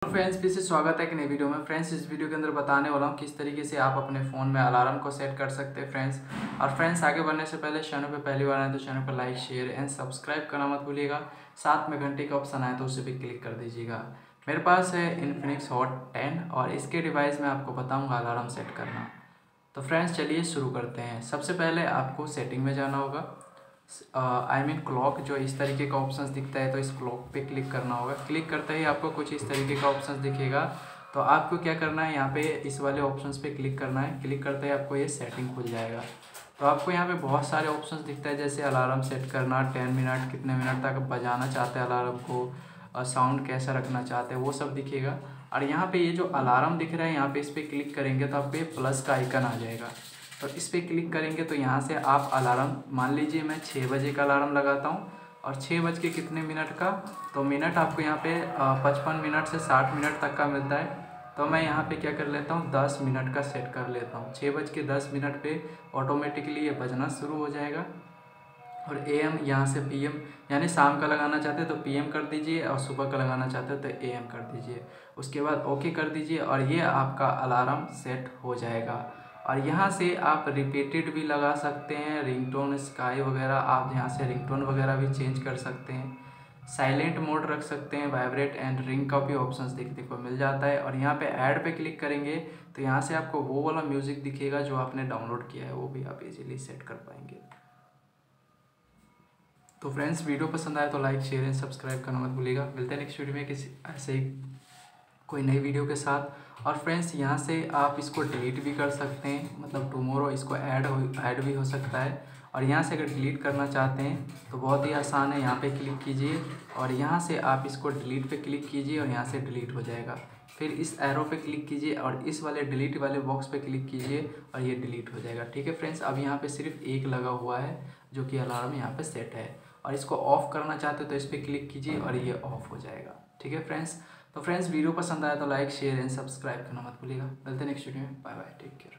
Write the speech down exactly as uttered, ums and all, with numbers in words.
Friends फिर से स्वागत है एक नई वीडियो में। फ्रेंड्स इस वीडियो के अंदर बताने वाला हूँ किस तरीके से आप अपने फ़ोन में अलार्म को सेट कर सकते हैं फ्रेंड्स। और फ्रेंड्स आगे बढ़ने से पहले चैनल पे पहली बार आए तो चैनल पर लाइक शेयर एंड सब्सक्राइब करना मत भूलिएगा। साथ में घंटे का ऑप्शन आए तो उसे भी क्लिक कर दीजिएगा। मेरे पास है इन्फिनिक्स हॉट टेन और इसके डिवाइस में आपको बताऊँगा अलार्म सेट करना। तो फ्रेंड्स चलिए शुरू करते हैं। सबसे पहले आपको सेटिंग में जाना होगा। आई मीन क्लॉक जो इस तरीके का ऑप्शंस दिखता है तो इस क्लॉक पे क्लिक करना होगा। क्लिक करते ही आपको कुछ इस तरीके का ऑप्शंस दिखेगा। तो आपको क्या करना है, यहाँ पे इस वाले ऑप्शंस पे क्लिक करना है। क्लिक करते ही आपको ये सेटिंग खुल जाएगा। तो आपको यहाँ पे बहुत सारे ऑप्शंस दिखता है, जैसे अलार्म सेट करना, टेन मिनट कितने मिनट तक बजाना चाहते हैं अलार्म को, साउंड कैसा रखना चाहते हैं वो सब दिखेगा। और यहाँ पे ये जो अलार्म दिख रहा है यहाँ पे इस पर क्लिक करेंगे तो आपको ये प्लस का आइकन आ जाएगा। तो इस पर क्लिक करेंगे तो यहाँ से आप अलार्म, मान लीजिए मैं छः बजे का अलार्म लगाता हूँ और छः बज के कितने मिनट का, तो मिनट आपको यहाँ पे पचपन मिनट से साठ मिनट तक का मिलता है। तो मैं यहाँ पे क्या कर लेता हूँ, दस मिनट का सेट कर लेता हूँ। छः बज के दस मिनट पे ऑटोमेटिकली ये बजना शुरू हो जाएगा। और ए एम यहाँ से पी एम, यानी शाम का लगाना चाहते हैं तो पी एम कर दीजिए और सुबह का लगाना चाहते हैं तो ए एम कर दीजिए। उसके बाद ओके कर दीजिए और ये आपका अलार्म सेट हो जाएगा। और यहाँ से आप रिपीटेड भी लगा सकते हैं, रिंगटोन स्काई वगैरह, आप यहाँ से रिंगटोन वगैरह भी चेंज कर सकते हैं। साइलेंट मोड रख सकते हैं, वाइब्रेट एंड रिंग का भी ऑप्शंस देखने को मिल जाता है। और यहाँ पे ऐड पे क्लिक करेंगे तो यहाँ से आपको वो वाला म्यूज़िक दिखेगा जो आपने डाउनलोड किया है, वो भी आप इजीली सेट कर पाएंगे। तो फ्रेंड्स वीडियो पसंद आए तो लाइक शेयर एंड सब्सक्राइब करना मत भूलिएगा। मिलते हैं नेक्स्ट वीडियो में किसी ऐसे ही कोई नई वीडियो के साथ। और फ्रेंड्स यहाँ से आप इसको डिलीट भी कर सकते हैं, मतलब टुमारो इसको ऐड हो ऐड भी हो सकता है। और यहाँ से अगर डिलीट करना चाहते हैं तो बहुत ही आसान है, यहाँ पे क्लिक कीजिए और यहाँ से आप इसको डिलीट पे क्लिक कीजिए और यहाँ से डिलीट हो जाएगा। फिर इस एरो पे क्लिक कीजिए और इस वाले डिलीट वाले बॉक्स पे क्लिक कीजिए और ये डिलीट हो जाएगा। ठीक है फ्रेंड्स, अब यहाँ पे सिर्फ एक लगा हुआ है जो कि अलार्म यहाँ पे सेट है। और इसको ऑफ़ करना चाहते हो तो इस पर क्लिक कीजिए और ये ऑफ़ हो जाएगा। ठीक है फ्रेंड्स, तो फ्रेंड्स वीडियो पसंद आया तो लाइक शेयर एंड सब्सक्राइब करना मत भूलिएगा। मिलते हैं नेक्स्ट वीडियो में, बाय बाय, टेक केयर।